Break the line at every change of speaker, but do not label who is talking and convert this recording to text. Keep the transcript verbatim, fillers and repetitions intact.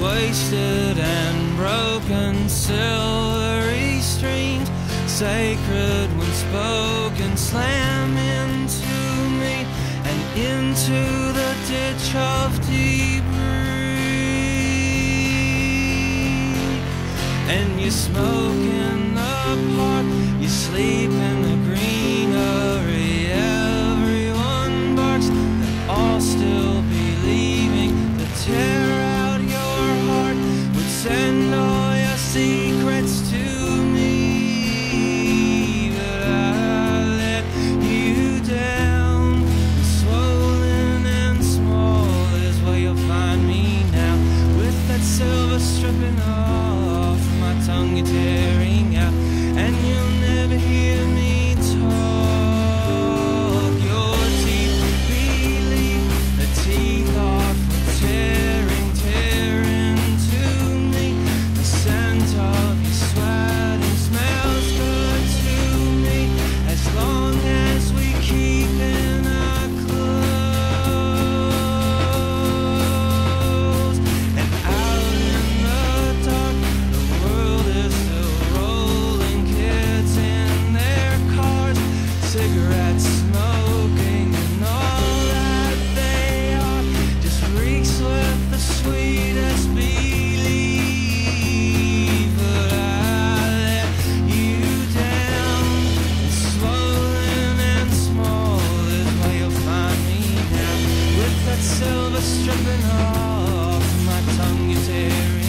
wasted and broken, silvery streams, sacred when spoken, slam into me and into the ditch of debris. And you smoke in the park, you sleep in the greenery. Everyone barks, they'll all still be leaving to tear out your heart, would send all your secrets to me. But I let you down, and swollen and small is where you'll find me now, with that silver stripping off my tongue you're tearing out, and you'll never hear me talk. Your teeth believe the teeth are for tearing, tearing to me. The scent of your sweating smells good to me, as long as we keep in our clothes. And out in the dark, the world is still rolling, kids in their cars, cigarettes smoking, and all that they are just reeks with the sweetest belief. But I let you down, and swollen and small is where you'll find me now, with that silver stripping off my tongue you're tearing.